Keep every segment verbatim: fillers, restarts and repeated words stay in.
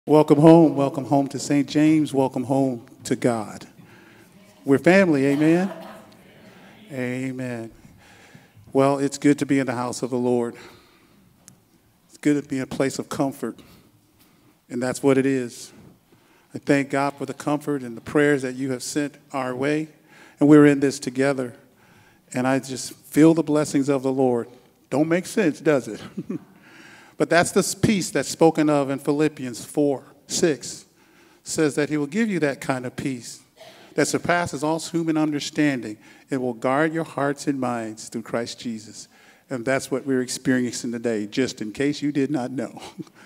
Welcome home. Welcome home to Saint James. Welcome home to God. We're family. Amen. Amen. Well, it's good to be in the house of the Lord. It's good to be in a place of comfort. And that's what it is. I thank God for the comfort and the prayers that you have sent our way. And we're in this together. And I just feel the blessings of the Lord. Don't make sense, does it? But that's the peace that's spoken of in Philippians four, six. Says that he will give you that kind of peace that surpasses all human understanding. It will guard your hearts and minds through Christ Jesus. And that's what we're experiencing today, just in case you did not know.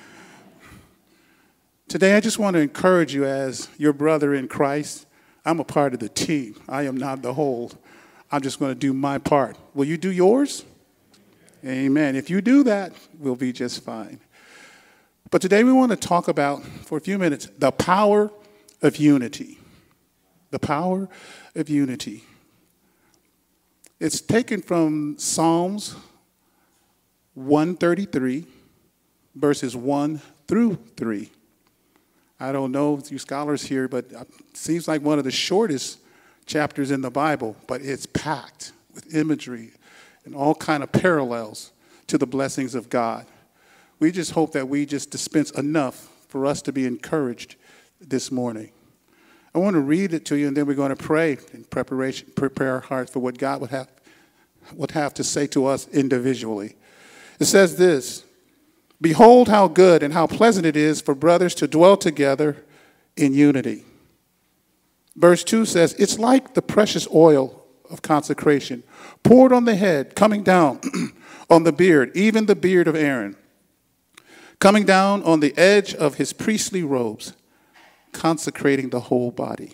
Today, I just want to encourage you as your brother in Christ. I'm a part of the team. I am not the whole. I'm just going to do my part. Will you do yours? Amen. If you do that, we'll be just fine. But today we want to talk about, for a few minutes, the power of unity. The power of unity. It's taken from Psalms one thirty-three, verses one through three. I don't know if you scholars here, but it seems like one of the shortest chapters in the Bible, but it's packed with imagery and all kind of parallels to the blessings of God. We just hope that we just dispense enough for us to be encouraged this morning. I want to read it to you, and then we're going to pray in preparation, prepare our hearts for what God would have, would have to say to us individually. It says this: "Behold how good and how pleasant it is for brothers to dwell together in unity." Verse two says, "It's like the precious oil of consecration, poured on the head, coming down on the beard, even the beard of Aaron, coming down on the edge of his priestly robes, consecrating the whole body."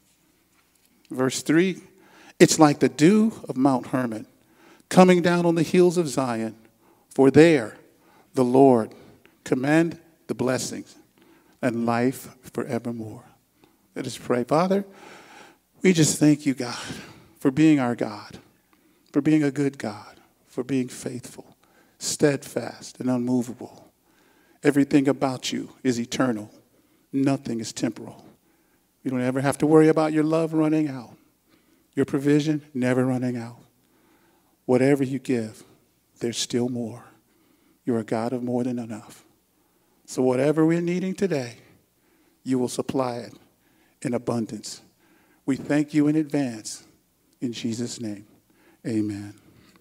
Verse three, "It's like the dew of Mount Hermon, coming down on the hills of Zion, for there the Lord command the blessings and life forevermore." Let us pray. Father, we just thank you, God, for being our God, for being a good God, for being faithful, steadfast, and unmovable. Everything about you is eternal. Nothing is temporal. You don't ever have to worry about your love running out, your provision never running out. Whatever you give, there's still more. You're a God of more than enough. So whatever we're needing today, you will supply it in abundance. We thank you in advance. In Jesus' name, amen.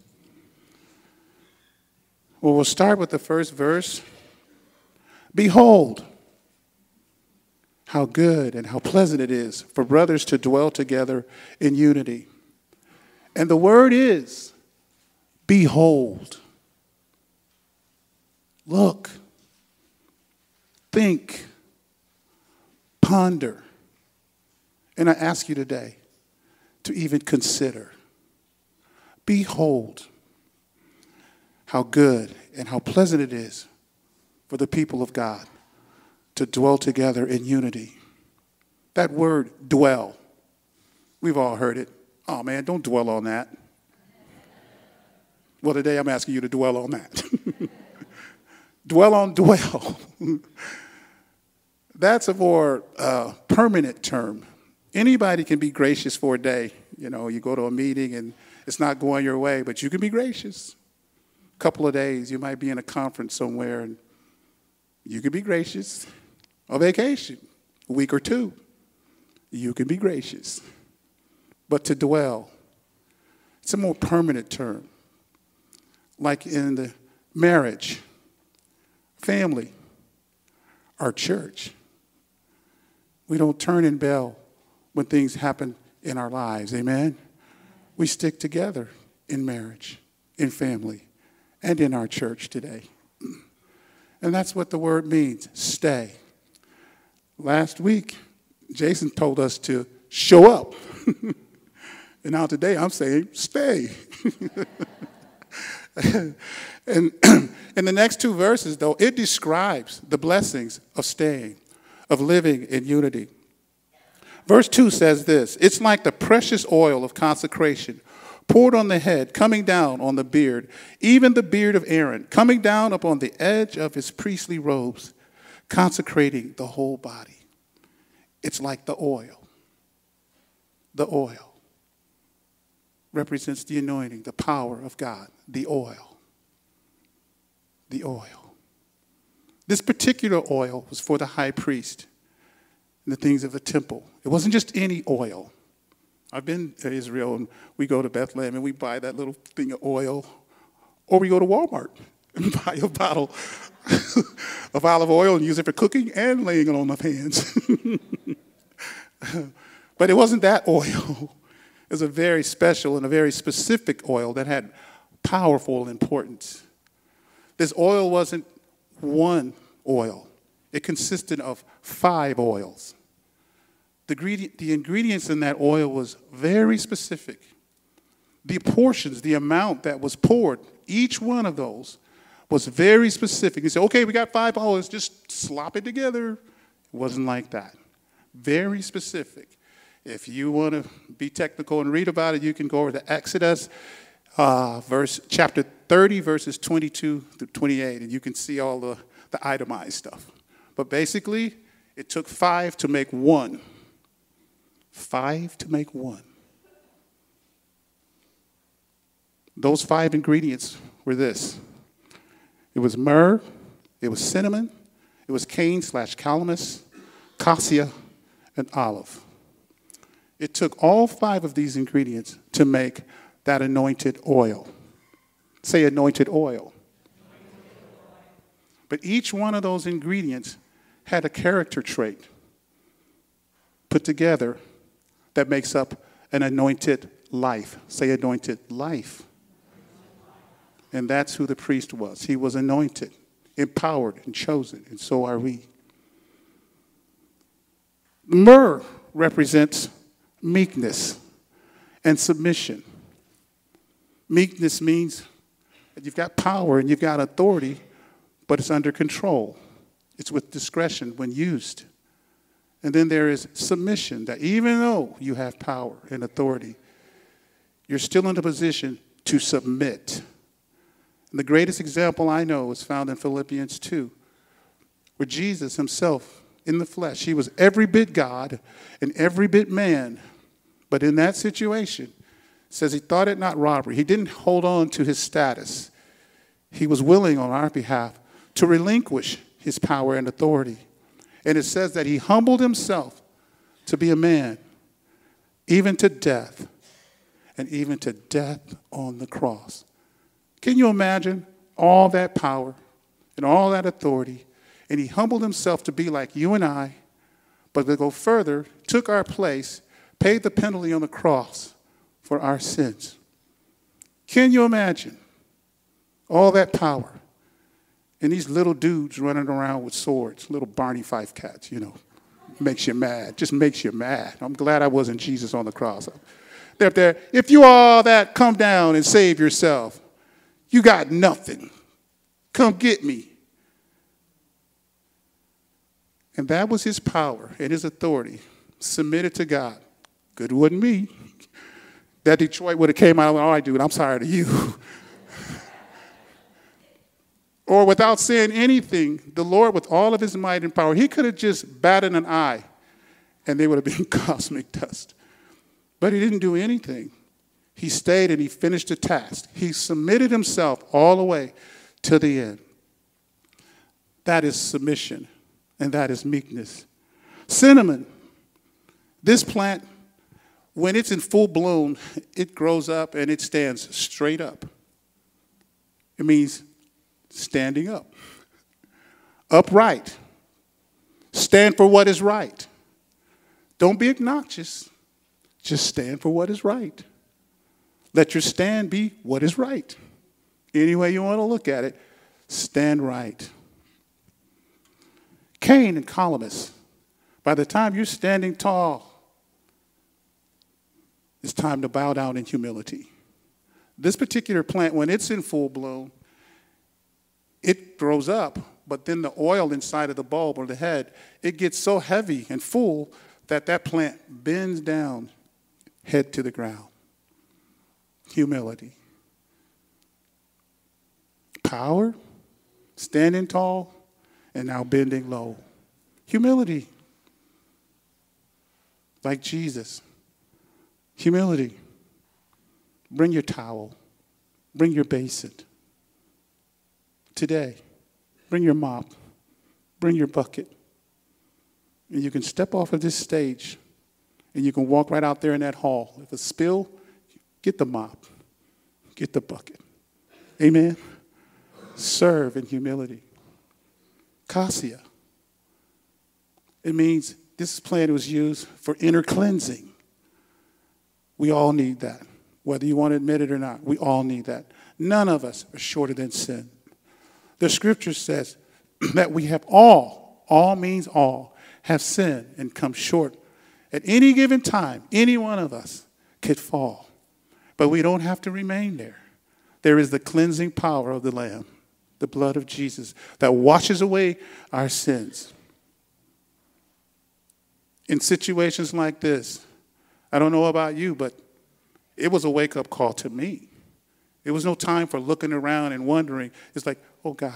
Well, we'll start with the first verse. "Behold, how good and how pleasant it is for brothers to dwell together in unity." And the word is, behold. Look, think, ponder. And I ask you today to even consider. Behold, how good and how pleasant it is for the people of God to dwell together in unity. That word, dwell, we've all heard it. Oh, man, don't dwell on that. Well, today I'm asking you to dwell on that. Dwell on dwell. That's a more uh, permanent term. Anybody can be gracious for a day. You know, you go to a meeting and it's not going your way, but you can be gracious. A couple of days, you might be in a conference somewhere and you can be gracious. On vacation, a week or two, you can be gracious. But to dwell, it's a more permanent term. Like in the marriage, family, our church. We don't turn and bail when things happen in our lives, amen? We stick together in marriage, in family, and in our church today. And that's what the word means, stay. Last week, Jason told us to show up. And now today I'm saying stay. And in the next two verses, though, it describes the blessings of staying, of living in unity. Verse two says this: "It's like the precious oil of consecration, poured on the head, coming down on the beard, even the beard of Aaron, coming down upon the edge of his priestly robes, consecrating the whole body. It's like the oil. The oil represents the anointing, the power of God, the oil. The oil. This particular oil was for the high priest and the things of the temple. It wasn't just any oil. I've been to Israel, and we go to Bethlehem, and we buy that little thing of oil, or we go to Walmart and buy a bottle of olive oil and use it for cooking and laying it on my hands. But it wasn't that oil. It was a very special and a very specific oil that had powerful importance. This oil wasn't one oil. It consisted of five oils. The ingredient, the ingredients in that oil was very specific. The portions, the amount that was poured, each one of those was very specific. You say, okay, we got five oils, just slop it together. It wasn't like that. Very specific. If you want to be technical and read about it, you can go over to Exodus, uh, verse chapter thirty, verses twenty-two through twenty-eight, and you can see all the, the itemized stuff. But basically, it took five to make one. Five to make one. Those five ingredients were this. It was myrrh, it was cinnamon, it was cane slash calamus, cassia, and olive. It took all five of these ingredients to make that anointed oil. Say anointed oil. But each one of those ingredients had a character trait put together that makes up an anointed life. Say anointed life. And that's who the priest was. He was anointed, empowered, and chosen, and so are we. Myrrh represents meekness and submission. Meekness means that you've got power and you've got authority, but it's under control. It's with discretion when used. And then there is submission, that even though you have power and authority, you're still in a position to submit. And the greatest example I know is found in Philippians two, where Jesus himself, in the flesh, he was every bit God and every bit man. But in that situation, it says he thought it not robbery. He didn't hold on to his status. He was willing on our behalf to relinquish his power and authority. And it says that he humbled himself to be a man, even to death, and even to death on the cross. Can you imagine all that power and all that authority? And he humbled himself to be like you and I, but to go further, took our place, paid the penalty on the cross for our sins. Can you imagine all that power? And these little dudes running around with swords, little Barney Fife cats, you know, makes you mad, just makes you mad. I'm glad I wasn't Jesus on the cross. They're up there, if you all that, come down and save yourself. You got nothing. Come get me. And that was his power and his authority, submitted to God. Good wasn't me. That Detroit would have came out and went, all right, dude, I'm sorry to you. Or without saying anything, the Lord, with all of his might and power, he could have just batted an eye and they would have been cosmic dust. But he didn't do anything. He stayed and he finished the task. He submitted himself all the way to the end. That is submission, and that is meekness. Cinnamon. This plant, when it's in full bloom, it grows up and it stands straight up. It means standing up. Upright. Stand for what is right. Don't be obnoxious. Just stand for what is right. Let your stand be what is right. Any way you want to look at it, stand right. Cain and calamus. By the time you're standing tall, it's time to bow down in humility. This particular plant, when it's in full bloom, it grows up, but then the oil inside of the bulb or the head, it gets so heavy and full that that plant bends down, head to the ground. Humility. Power, standing tall, and now bending low. Humility. Like Jesus. Humility. Bring your towel. Bring your basin. Today, bring your mop. Bring your bucket. And you can step off of this stage and you can walk right out there in that hall. If a spill, get the mop. Get the bucket. Amen? Serve in humility. Cassia. It means this plant was used for inner cleansing. We all need that. Whether you want to admit it or not, we all need that. None of us are shorter than sin. The scripture says that we have all, all means all, have sinned and come short. At any given time, any one of us could fall. But we don't have to remain there. There is the cleansing power of the Lamb, the blood of Jesus, that washes away our sins. In situations like this, I don't know about you, but it was a wake-up call to me. It was no time for looking around and wondering. It's like, oh, God,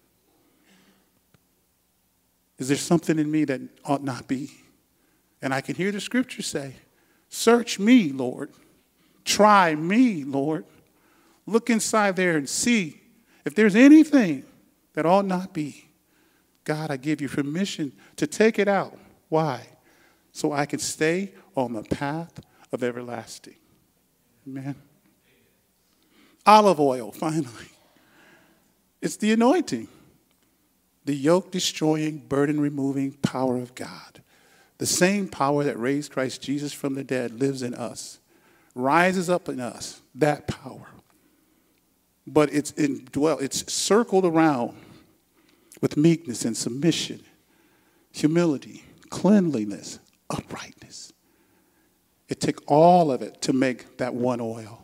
is there something in me that ought not be? And I can hear the scripture say, search me, Lord. Try me, Lord. Look inside there and see if there's anything that ought not be. God, I give you permission to take it out. Why? So I can stay on the path of everlasting. Amen. Olive oil, finally. It's the anointing. The yoke-destroying, burden-removing power of God. The same power that raised Christ Jesus from the dead lives in us. Rises up in us, that power. But it's indwelt, it's circled around with meekness and submission, humility, cleanliness, uprightness. It took all of it to make that one oil.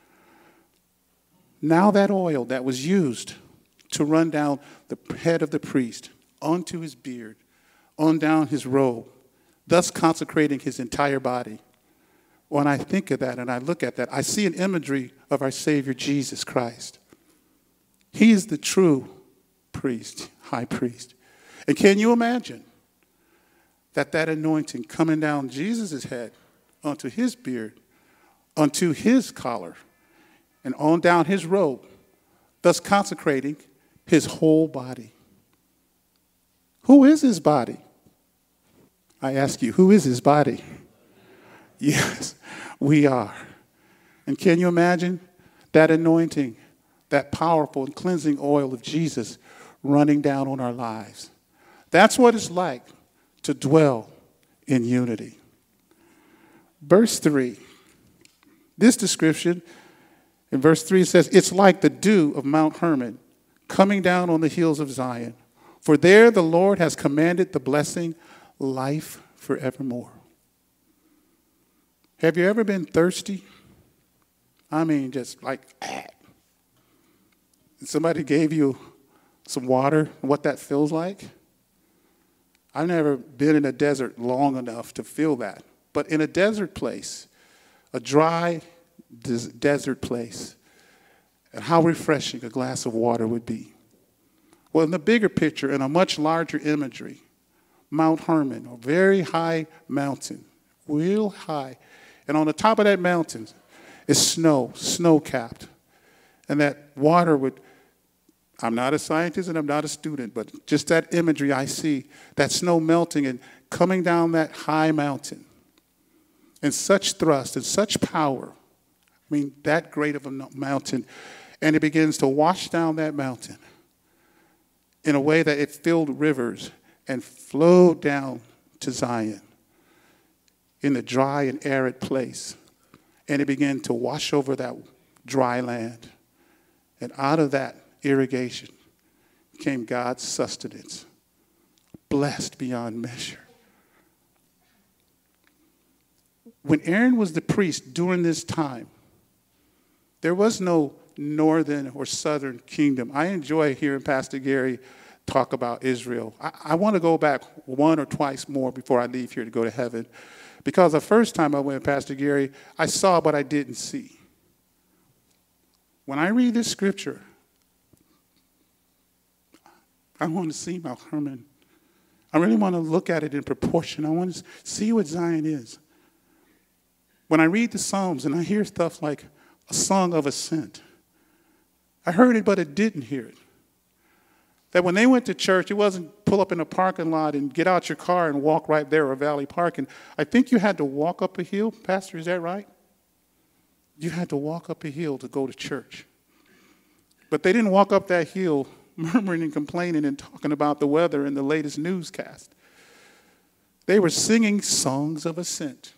Now that oil that was used to run down the head of the priest, onto his beard, on down his robe, thus consecrating his entire body. When I think of that and I look at that, I see an imagery of our Savior Jesus Christ. He is the true priest, high priest. And can you imagine that that anointing coming down Jesus' head, onto his beard, onto his collar, and on down his robe, thus consecrating his whole body? Who is his body? I ask you, who is his body? Yes, we are. And can you imagine that anointing, that powerful and cleansing oil of Jesus running down on our lives? That's what it's like to dwell in unity. Verse three, this description in verse three says, it's like the dew of Mount Hermon coming down on the hills of Zion. For there the Lord has commanded the blessing, life forevermore. Have you ever been thirsty? I mean, just like, ah. Somebody gave you some water, what that feels like? I've never been in a desert long enough to feel that. But in a desert place, a dry des- desert place, and how refreshing a glass of water would be. Well, in the bigger picture, in a much larger imagery, Mount Hermon, a very high mountain, real high. And on the top of that mountain is snow, snow-capped. And that water would, I'm not a scientist and I'm not a student, but just that imagery I see, that snow melting and coming down that high mountain. And such thrust and such power, I mean, that great of a mountain. And it begins to wash down that mountain in a way that it filled rivers and flowed down to Zion in the dry and arid place. And it began to wash over that dry land. And out of that irrigation came God's sustenance, blessed beyond measure. When Aaron was the priest during this time, there was no northern or southern kingdom. I enjoy hearing Pastor Gary talk about Israel. I, I want to go back one or twice more before I leave here to go to heaven. Because the first time I went, Pastor Gary, I saw but I didn't see. When I read this scripture, I want to see Mount Hermon. I really want to look at it in proportion. I want to see what Zion is. When I read the Psalms and I hear stuff like a song of ascent, I heard it, but I didn't hear it. That when they went to church, it wasn't pull up in a parking lot and get out your car and walk right there or Valley Park. And I think you had to walk up a hill. Pastor, is that right? You had to walk up a hill to go to church. But they didn't walk up that hill murmuring and complaining and talking about the weather and the latest newscast. They were singing songs of ascent.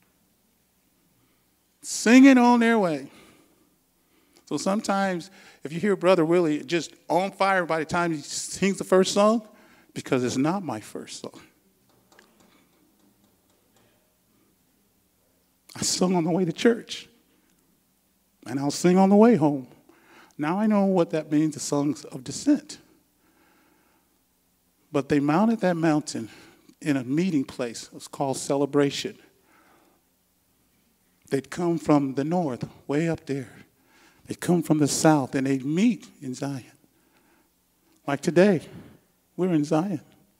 Singing on their way. So sometimes if you hear Brother Willie just on fire by the time he sings the first song, because it's not my first song. I sung on the way to church. And I'll sing on the way home. Now I know what that means, the songs of descent. But they mounted that mountain in a meeting place. It was called Celebration. They'd come from the north, way up there. They'd come from the south, and they'd meet in Zion. Like today, we're in Zion.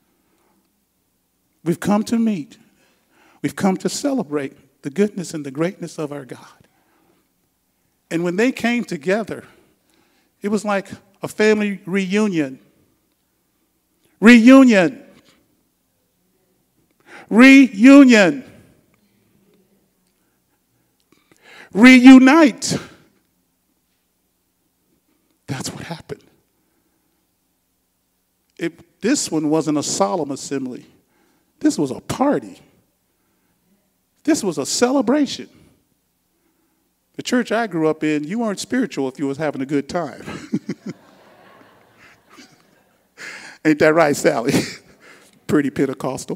We've come to meet. We've come to celebrate the goodness and the greatness of our God. And when they came together, it was like a family reunion. Reunion. Reunion. Reunite. That's what happened. It, this one wasn't a solemn assembly. This was a party. This was a celebration. The church I grew up in, you weren't spiritual if you was having a good time. Ain't that right, Sally? Pretty Pentecostal.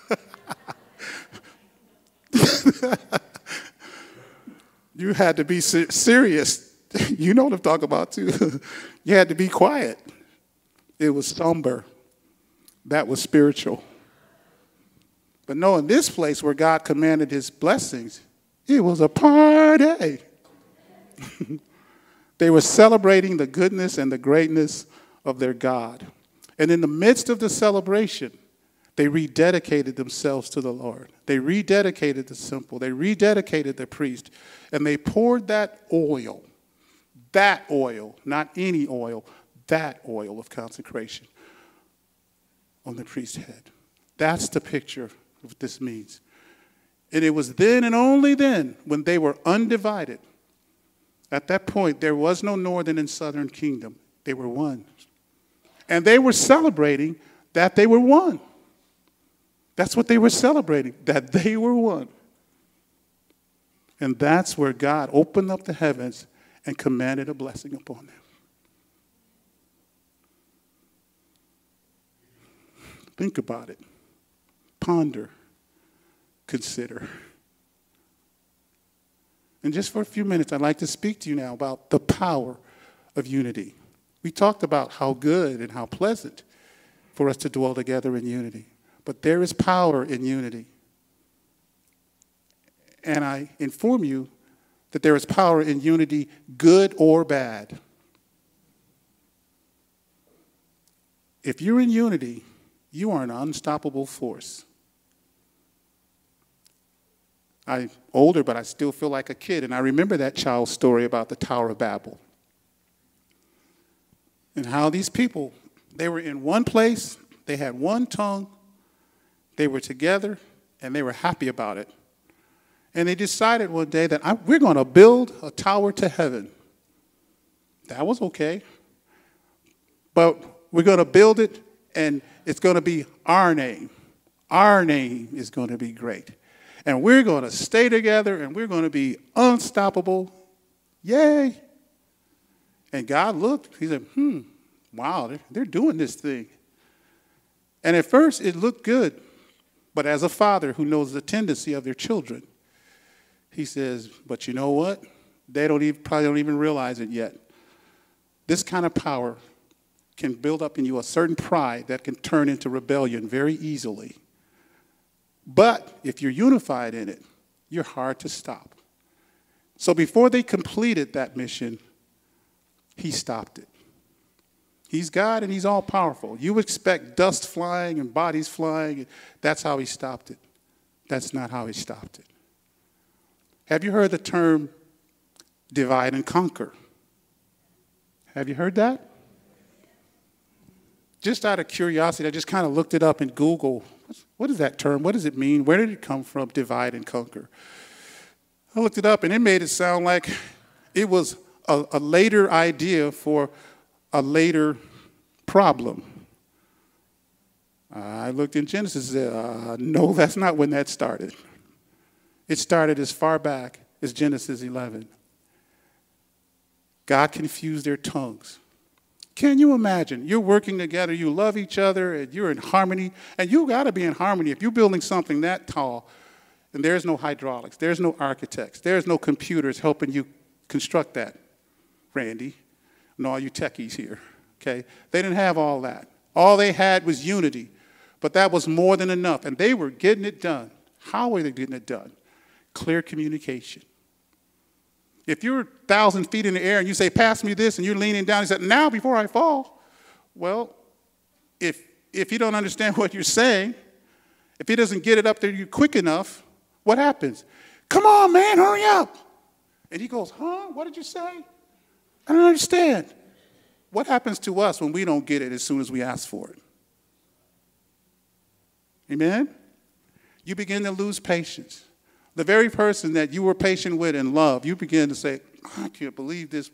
You had to be ser- serious. You know what I'm talking about, too. You had to be quiet. It was somber. That was spiritual. But no, in this place where God commanded his blessings, it was a party. They were celebrating the goodness and the greatness of their God. And in the midst of the celebration, they rededicated themselves to the Lord. They rededicated the temple. They rededicated the priest. And they poured that oil, that oil, not any oil, that oil of consecration on the priest's head. That's the picture of what this means. And it was then and only then when they were undivided. At that point, there was no northern and southern kingdom. They were one. And they were celebrating that they were one. That's what they were celebrating, that they were one. And that's where God opened up the heavens and commanded a blessing upon them. Think about it. Ponder. Consider. And just for a few minutes, I'd like to speak to you now about the power of unity. We talked about how good and how pleasant for us to dwell together in unity. But there is power in unity. And I inform you that there is power in unity, good or bad. If you're in unity, you are an unstoppable force. I'm older, but I still feel like a kid. And I remember that child's story about the Tower of Babel. And how these people, they were in one place, they had one tongue, they were together, and they were happy about it. And they decided one day that I, we're going to build a tower to heaven. That was okay. But we're going to build it, and it's going to be our name. Our name is going to be great. And we're going to stay together, and we're going to be unstoppable. Yay. And God looked. He said, hmm, wow, they're, they're doing this thing. And at first, it looked good. But as a father who knows the tendency of their children, he says, but you know what? They don't even, probably don't even realize it yet. This kind of power can build up in you a certain pride that can turn into rebellion very easily. But if you're unified in it, you're hard to stop. So before they completed that mission, he stopped it. He's God and he's all powerful. You expect dust flying and bodies flying. That's how he stopped it. That's not how he stopped it. Have you heard the term divide and conquer? Have you heard that? Just out of curiosity, I just kind of looked it up in Google. What is that term? What does it mean? Where did it come from, divide and conquer? I looked it up, and it made it sound like it was a, a later idea for a later problem. Uh, I looked in Genesis and said, uh, no, that's not when that started. It started as far back as Genesis eleven. God confused their tongues. Can you imagine? You're working together, you love each other, and you're in harmony, and you got to be in harmony. If you're building something that tall, and there's no hydraulics, there's no architects, there's no computers helping you construct that, Randy, and all you techies here, okay? They didn't have all that. All they had was unity, but that was more than enough, and they were getting it done. How were they getting it done? Clear communication. If you're a thousand feet in the air and you say, pass me this, and you're leaning down, he said, now before I fall. Well, if, if you don't understand what you're saying, if he doesn't get it up there you quick enough, what happens? Come on, man, hurry up. And he goes, huh? What did you say? I don't understand. What happens to us when we don't get it as soon as we ask for it? Amen? You begin to lose patience. The very person that you were patient with and loved, you begin to say, I can't believe this.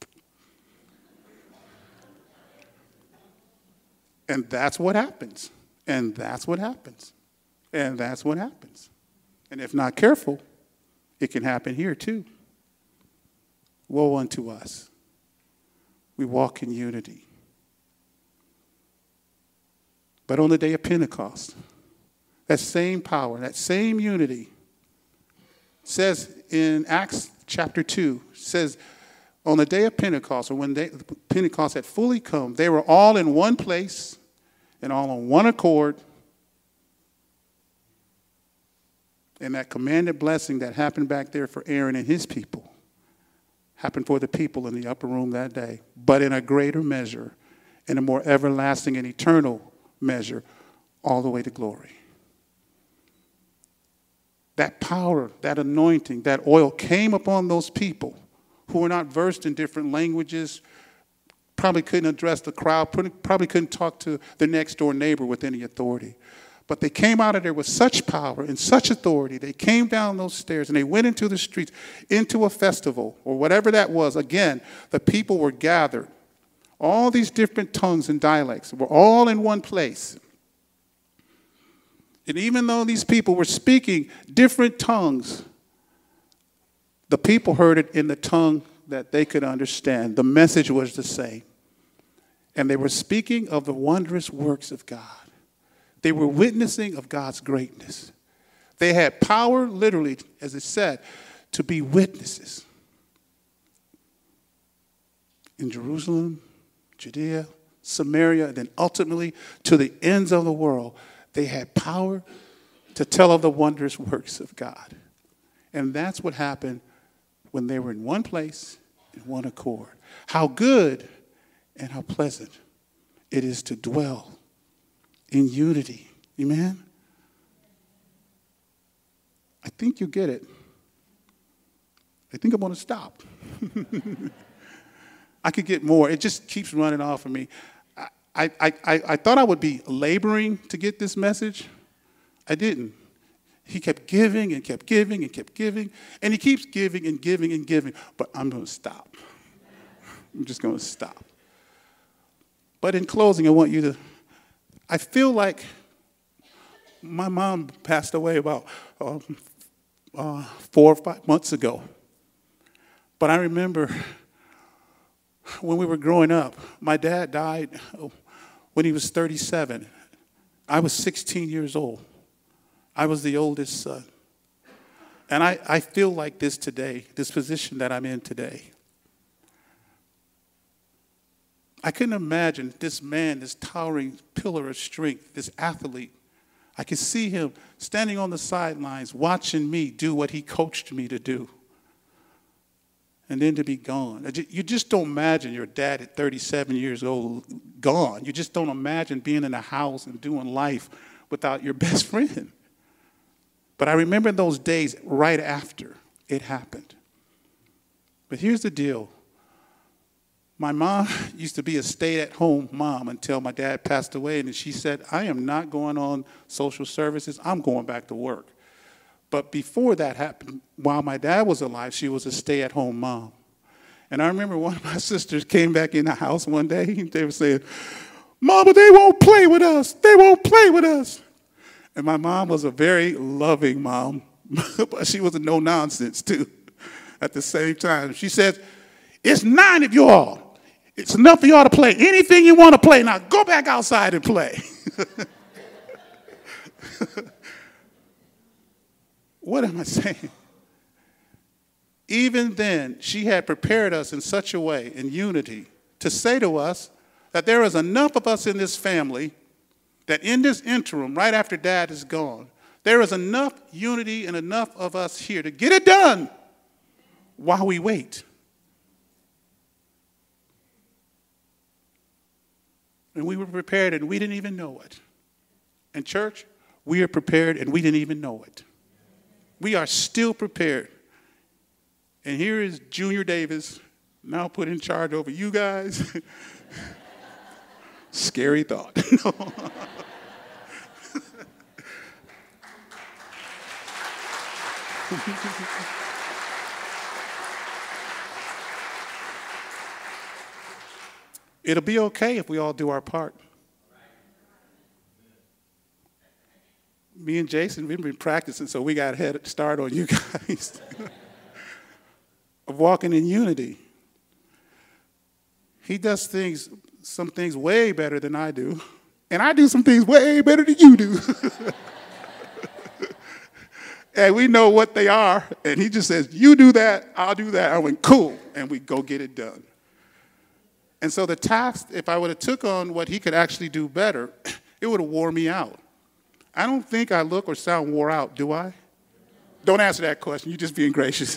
And that's what happens. And that's what happens. And that's what happens. And if not careful, it can happen here too. Woe unto us. We walk in unity. But on the day of Pentecost, that same power, that same unity, says in Acts chapter two, says on the day of Pentecost, or when they, Pentecost had fully come, they were all in one place and all on one accord. And that commanded blessing that happened back there for Aaron and his people happened for the people in the upper room that day, but in a greater measure, in a more everlasting and eternal measure, all the way to glory. That power, that anointing, that oil came upon those people who were not versed in different languages, probably couldn't address the crowd, probably couldn't talk to their next door neighbor with any authority. But they came out of there with such power and such authority. They came down those stairs and they went into the streets, into a festival or whatever that was. Again, the people were gathered. All these different tongues and dialects were all in one place. And even though these people were speaking different tongues, the people heard it in the tongue that they could understand. The message was the same. And they were speaking of the wondrous works of God. They were witnessing of God's greatness. They had power, literally, as it said, to be witnesses. In Jerusalem, Judea, Samaria, and then ultimately to the ends of the world, they had power to tell of the wondrous works of God. And that's what happened when they were in one place, in one accord. How good and how pleasant it is to dwell in unity. Amen? I think you get it. I think I'm going to stop. I could get more. It just keeps running off of me. I, I, I, I thought I would be laboring to get this message. I didn't. He kept giving and kept giving and kept giving. And he keeps giving and giving and giving. But I'm going to stop. I'm just going to stop. But in closing, I want you to, I feel like my mom passed away about uh, uh, four or five months ago. But I remember when we were growing up, my dad died when he was thirty-seven. I was sixteen years old. I was the oldest son. And I, I feel like this today, this position that I'm in today. I couldn't imagine this man, this towering pillar of strength, this athlete. I could see him standing on the sidelines watching me do what he coached me to do. and then to be gone. You just don't imagine your dad at thirty-seven years old gone. You just don't imagine being in a house and doing life without your best friend. But I remember those days right after it happened. But here's the deal. My mom used to be a stay-at-home mom until my dad passed away, and she said, I am not going on social services. I'm going back to work. But before that happened, while my dad was alive, she was a stay-at-home mom. And I remember one of my sisters came back in the house one day, and they were saying, Mama, they won't play with us. They won't play with us. And my mom was a very loving mom, but she was a no-nonsense, too, at the same time. She said, it's nine of you all. It's enough for y'all to play anything you want to play. Now go back outside and play. What am I saying? Even then, she had prepared us in such a way, in unity, to say to us that there is enough of us in this family that in this interim, right after Dad is gone, there is enough unity and enough of us here to get it done while we wait. And we were prepared, and we didn't even know it. And church, we are prepared, and we didn't even know it. We are still prepared. And here is Junior Davis, now put in charge over you guys. Scary thought. It'll be okay if we all do our part. Me and Jason, we've been practicing, so we got a head start on you guys. Of walking in unity. He does things, some things way better than I do. And I do some things way better than you do. And we know what they are. And he just says, you do that, I'll do that. I went, cool. And we go get it done. And so the task, if I would have took on what he could actually do better, it would have wore me out. I don't think I look or sound wore out, do I? Don't answer that question. You're just being gracious.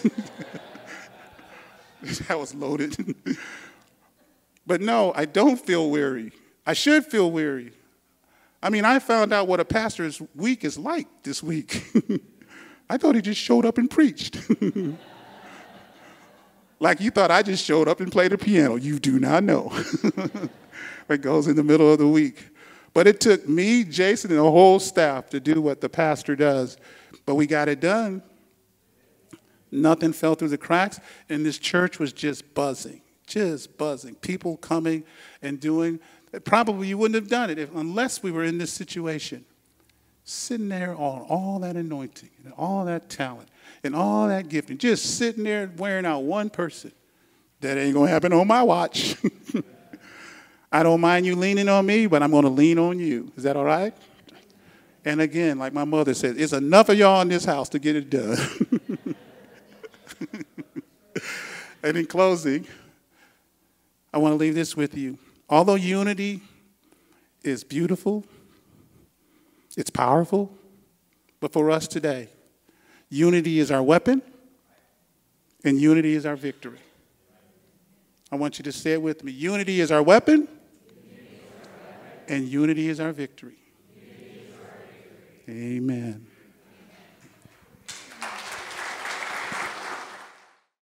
That was loaded. But no, I don't feel weary. I should feel weary. I mean, I found out what a pastor's week is like this week. I thought he just showed up and preached. Like you thought I just showed up and played the piano. You do not know. It goes in the middle of the week. But it took me, Jason, and the whole staff to do what the pastor does. But we got it done. Nothing fell through the cracks. And this church was just buzzing, just buzzing. People coming and doing. Probably you wouldn't have done it if, unless we were in this situation. Sitting there on all that anointing and all that talent and all that gifting. Just sitting there wearing out one person. That ain't going to happen on my watch. I don't mind you leaning on me, but I'm going to lean on you. Is that all right? And again, like my mother said, it's enough of y'all in this house to get it done. And in closing, I want to leave this with you. Although unity is beautiful, it's powerful, but for us today, unity is our weapon, and unity is our victory. I want you to say it with me. Unity is our weapon, and unity is our victory. Amen.